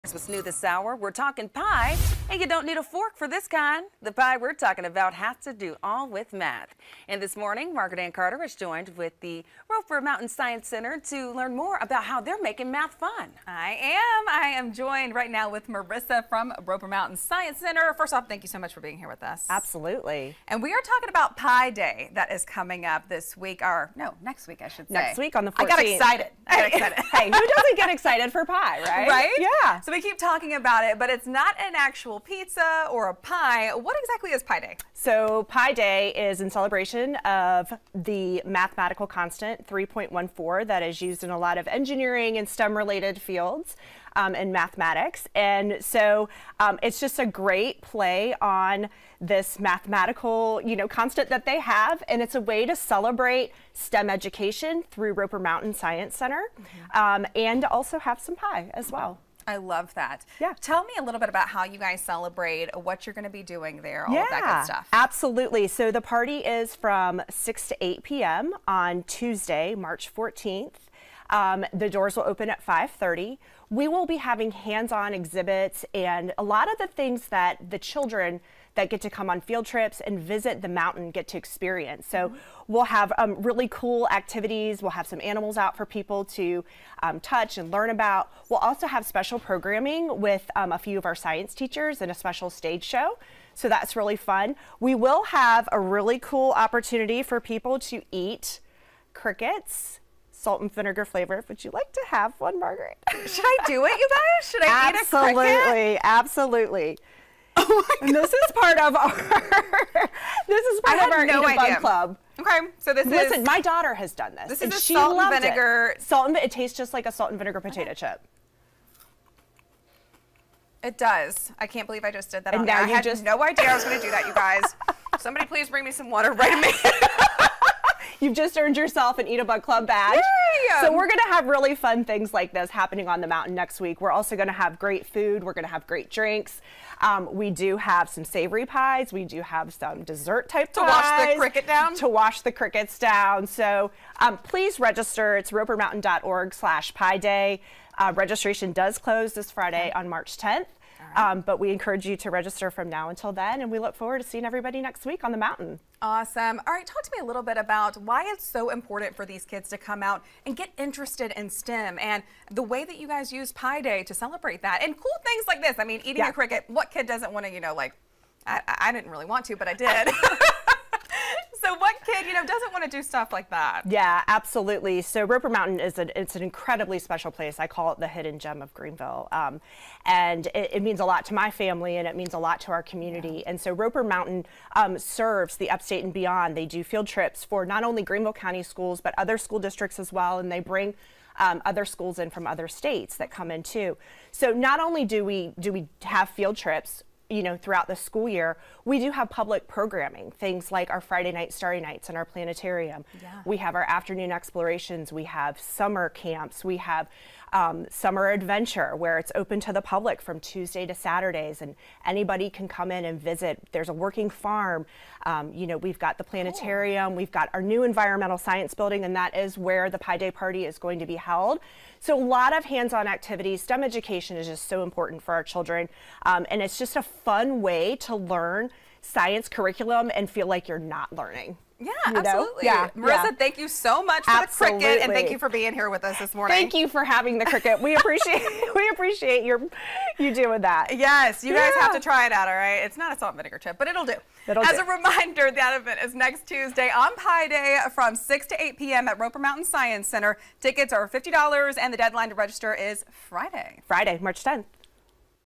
What's new this hour? We're talking pie, and you don't need a fork for this kind. The pie we're talking about has to do all with math. And this morning, Margaret Ann Carter is joined with the Roper Mountain Science Center to learn more about how they're making math fun. I am joined right now with Marissa from Roper Mountain Science Center. First off, thank you so much for being here with us. Absolutely. And we are talking about Pie Day that is coming up this week, or no, next week I should say. Next week on the 14th. I got excited. Hey, who doesn't get excited for pie, right? Right? Yeah. So we keep talking about it, but it's not an actual pizza or a pie. What exactly is Pie Day? So Pie Day is in celebration of the mathematical constant 3.14 that is used in a lot of engineering and STEM related fields in mathematics. And so it's just a great play on this mathematical, constant that they have. And it's a way to celebrate STEM education through Roper Mountain Science Center and also have some pie as well. I love that. Yeah. Tell me a little bit about how you guys celebrate, what you're going to be doing there, all of that good stuff. Absolutely. So the party is from 6 to 8 p.m. on Tuesday, March 14th. The doors will open at 5:30. We will be having hands-on exhibits and a lot of the things that the children that get to come on field trips and visit the mountain get to experience. So we'll have really cool activities. We'll have some animals out for people to touch and learn about. We'll also have special programming with a few of our science teachers and a special stage show. So that's really fun. We will have a really cool opportunity for people to eat crickets. Salt and vinegar flavor. Would you like to have one, Margaret? Should I do it, you guys? Should I eat a cricket? Absolutely, absolutely. Oh my God. And this is part of our Eat a Bug Club. Okay, so Listen, my daughter has done this. This is a salt and vinegar. It tastes just like a salt and vinegar potato chip. It does. I can't believe I just did that. And on now air. I had no idea I was going to do that, you guys. Somebody please bring me some water right away. You've just earned yourself an Eat a Bug Club badge. Yay! So we're going to have really fun things like this happening on the mountain next week. We're also going to have great food. We're going to have great drinks. We do have some savory pies. We do have some dessert type pies. To wash the cricket down? To wash the crickets down. So please register. It's ropermountain.org/Pie Day. Registration does close this Friday on March 10th. But we encourage you to register from now until then, and we look forward to seeing everybody next week on the mountain. Awesome. All right, talk to me a little bit about why it's so important for these kids to come out and get interested in STEM and the way that you guys use Pie Day to celebrate that and cool things like this. I mean, eating a cricket, what kid doesn't want to, I didn't really want to, but I did. So what kid, doesn't want to do stuff like that? Yeah, absolutely. So Roper Mountain it's an incredibly special place. I call it the hidden gem of Greenville. And it means a lot to my family and it means a lot to our community. And so Roper Mountain serves the upstate and beyond. They do field trips for not only Greenville County schools, but other school districts as well. And they bring other schools in from other states that come in too. So not only do we have field trips, throughout the school year, we do have public programming, things like our Friday night Starry Nights in our planetarium. Yeah. We have our afternoon explorations. We have summer camps. We have summer adventure where it's open to the public from Tuesday to Saturdays and anybody can come in and visit. There's a working farm. We've got the planetarium. Cool. We've got our new environmental science building, and that is where the Pie Day party is going to be held. So a lot of hands-on activities. STEM education is just so important for our children. And it's just a fun way to learn science curriculum and feel like you're not learning. Yeah, absolutely. Yeah, Marissa, thank you so much for the cricket, and thank you for being here with us this morning. Thank you for having the cricket. We appreciate you doing that. Yes, you guys have to try it out, all right? It's not a salt and vinegar chip, but it'll do. As a reminder, that event is next Tuesday on Pie Day from 6 to 8 p.m. at Roper Mountain Science Center. Tickets are $50, and the deadline to register is Friday. March 10th.